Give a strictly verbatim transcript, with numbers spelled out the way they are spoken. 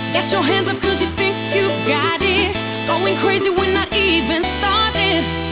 Get your hands up cause you think you got it. Going crazy, we're not even started.